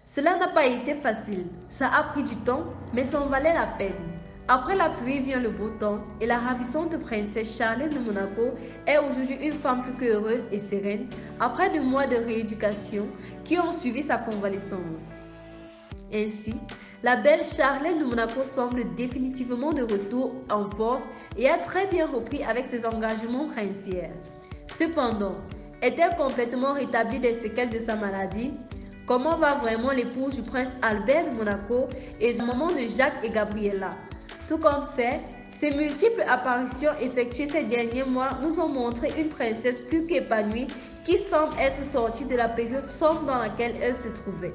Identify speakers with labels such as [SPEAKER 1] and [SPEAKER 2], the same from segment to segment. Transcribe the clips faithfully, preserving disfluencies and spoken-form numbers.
[SPEAKER 1] Cela n'a pas été facile, ça a pris du temps, mais ça en valait la peine. Après la pluie vient le beau temps et la ravissante princesse Charlotte de Monaco est aujourd'hui une femme plus que heureuse et sereine après deux mois de rééducation qui ont suivi sa convalescence. Ainsi, la belle Charlotte de Monaco semble définitivement de retour en force et a très bien repris avec ses engagements princiers. Cependant, est-elle complètement rétablie des séquelles de sa maladie? Comment va vraiment l'épouse du prince Albert de Monaco et du maman de Jacques et Gabriella? Tout compte fait, ces multiples apparitions effectuées ces derniers mois nous ont montré une princesse plus qu'épanouie qui semble être sortie de la période sombre dans laquelle elle se trouvait.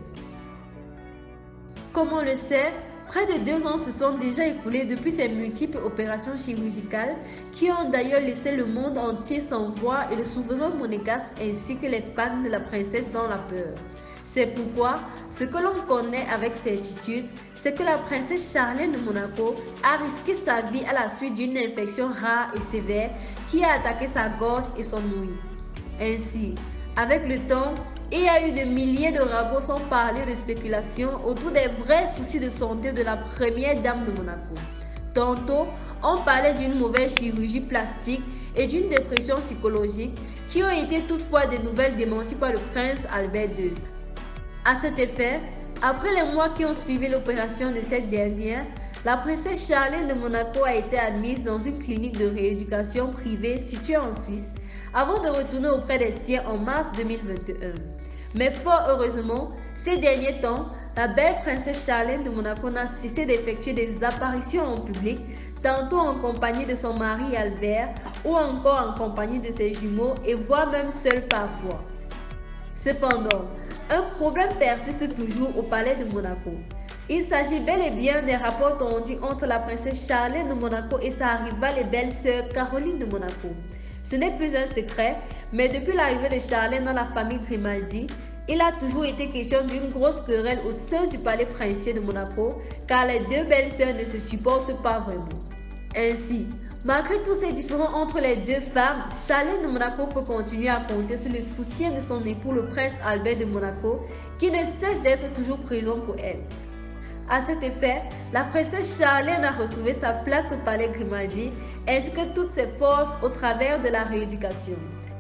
[SPEAKER 1] Comme on le sait, près de deux ans se sont déjà écoulés depuis ces multiples opérations chirurgicales qui ont d'ailleurs laissé le monde entier sans voix et le souverain monégasque ainsi que les fans de la princesse dans la peur. C'est pourquoi, ce que l'on connaît avec certitude, c'est que la princesse Charlotte de Monaco a risqué sa vie à la suite d'une infection rare et sévère qui a attaqué sa gorge et son ouïe. Ainsi, avec le temps, il y a eu de milliers de ragots sans parler de spéculation autour des vrais soucis de santé de la première dame de Monaco. Tantôt, on parlait d'une mauvaise chirurgie plastique et d'une dépression psychologique qui ont été toutefois des nouvelles démenties par le prince Albert deux. À cet effet, après les mois qui ont suivi l'opération de cette dernière, la princesse Charlotte de Monaco a été admise dans une clinique de rééducation privée située en Suisse avant de retourner auprès des siens en mars deux mille vingt et un. Mais fort heureusement, ces derniers temps, la belle princesse Charlotte de Monaco n'a cessé d'effectuer des apparitions en public, tantôt en compagnie de son mari Albert ou encore en compagnie de ses jumeaux et voire même seule parfois. Cependant, un problème persiste toujours au palais de Monaco. Il s'agit bel et bien des rapports tendus entre la princesse Charlotte de Monaco et sa rivale et belle-sœur Caroline de Monaco. Ce n'est plus un secret, mais depuis l'arrivée de Charlotte dans la famille Grimaldi, il a toujours été question d'une grosse querelle au sein du palais princier de Monaco, car les deux belles-sœurs ne se supportent pas vraiment. Ainsi, malgré tous ces différends entre les deux femmes, Charlotte de Monaco peut continuer à compter sur le soutien de son époux le prince Albert de Monaco, qui ne cesse d'être toujours présent pour elle. À cet effet, la princesse Charlotte a retrouvé sa place au palais Grimaldi ainsi que toutes ses forces au travers de la rééducation.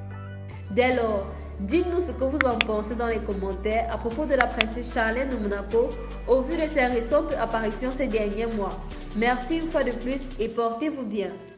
[SPEAKER 1] Dès lors, dites-nous ce que vous en pensez dans les commentaires à propos de la princesse Charlotte de Monaco au vu de ses récentes apparitions ces derniers mois. Merci une fois de plus et portez-vous bien.